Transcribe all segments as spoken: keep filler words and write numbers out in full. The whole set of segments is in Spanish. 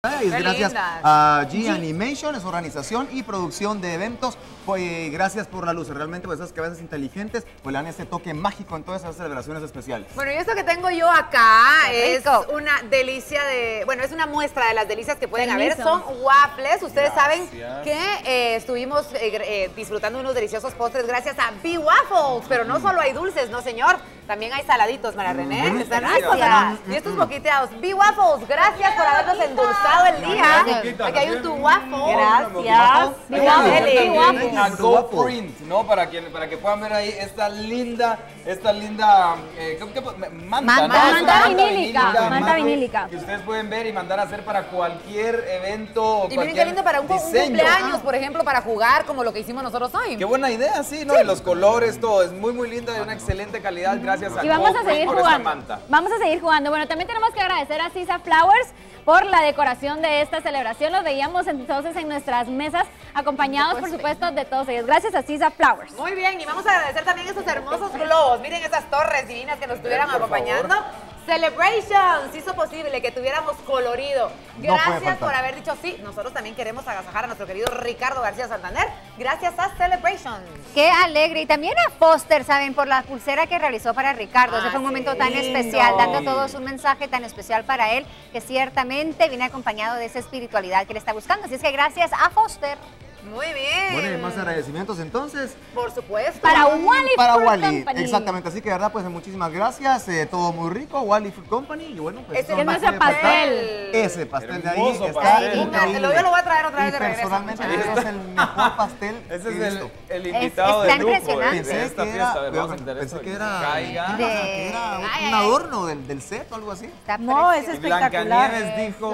Y es gracias a G Animation, es organización y producción de eventos. Pues gracias por la luz, realmente pues esas cabezas inteligentes pues le dan ese toque mágico en todas esas celebraciones especiales. Bueno, y esto que tengo yo acá es una delicia de, bueno, es una muestra de las delicias que pueden Permiso. haber, son waffles. Ustedes gracias. saben que eh, estuvimos eh, eh, disfrutando unos deliciosos postres gracias a B Waffles, pero no solo hay dulces, no señor, también hay saladitos, María René. Mm, Están ricos, y estos boquiteados. B Waffles, gracias por habernos endulzado el día. Aquí hay un tu waffle. Gracias. B Waffles. A Go Print, ¿no? Para que, para que puedan ver ahí esta linda, esta linda eh, ¿qué, qué, manta, manta, ¿no? manta vinílica, manta, manta vinílica. Que ustedes pueden ver y mandar a hacer para cualquier evento. Y miren qué lindo para un, un cumpleaños, por ejemplo, para jugar como lo que hicimos nosotros hoy. Qué buena idea, sí, ¿no? Sí. Y los colores, todo es muy, muy linda, de una excelente calidad, gracias a Y vamos Go a seguir por jugando. esta manta. Vamos a seguir jugando. Bueno, también tenemos que agradecer a Sisa Flowers por la decoración de esta celebración. Los veíamos entonces en nuestras mesas, acompañados, por supuesto, de todos ellos. Gracias a Sisa Flowers. Muy bien, y vamos a agradecer también estos hermosos globos. Miren esas torres divinas que nos estuvieran acompañando. Favor. Celebrations hizo posible que tuviéramos colorido. Gracias no por haber dicho sí. Nosotros también queremos agasajar a nuestro querido Ricardo García Santander. Gracias a Celebrations. Qué alegre. Y también a Foster, ¿saben? Por la pulsera que realizó para Ricardo. Ah, Ese fue un momento sí, tan especial, no. dando a todos un mensaje tan especial para él, que ciertamente viene acompañado de esa espiritualidad que él está buscando. Así es que gracias a Foster. Muy bien. Bueno, y más agradecimientos entonces. Por supuesto. Para Wally Para Fruit Wally, Company. exactamente. Así que, de verdad, pues muchísimas gracias. Eh, todo muy rico, Wally Fruit Company. Y bueno, pues. Ese es nuestro pastel. Ese pastel de ahí Hermoso está pastel. increíble. Yo lo voy a traer otra vez y de regreso. Personalmente, ese es el mejor pastel. Ese es que he el, visto. el invitado Es- del está grupo de, impresionante. de esta Pensé que fiesta. era- A ver, vamos a entender pensé esto. que era- Caiga. De- Que era Ay, un ay. adorno del, del set o algo así. Está No, es precioso. Y espectacular. Blancanieves dijo...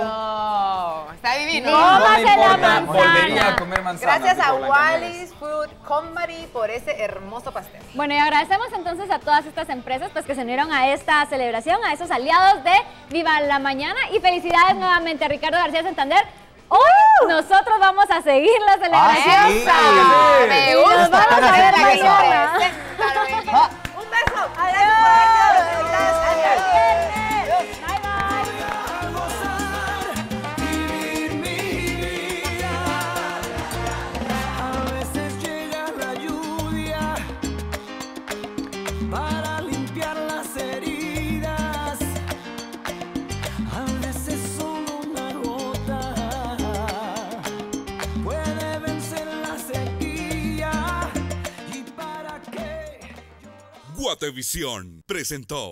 No, está divino. No, No le Cómase la importa, manzana. volvería a comer manzana. Gracias a dijo Blancanieves. Wally's Fruit Company por ese hermoso pastel. Bueno, y agradecemos entonces a todas estas empresas pues, que se unieron a esta celebración, a esos aliados de Viva la Mañana. Y felicidades nuevamente a Ricardo García Santander. Hoy nosotros vamos a seguir la celebración. Ah, sí, ¡Esa! sí. Me Y gusta. nos vamos a ver Para que se mañana. presenta, Noelia. Un beso. Gracias por haber sido los invitados. Adiós. Bye, bye. A veces llega la lluvia para limpiar las heridas. A veces solo una gota puede vencer la sequía. ¿Y para qué? Guatevisión presentó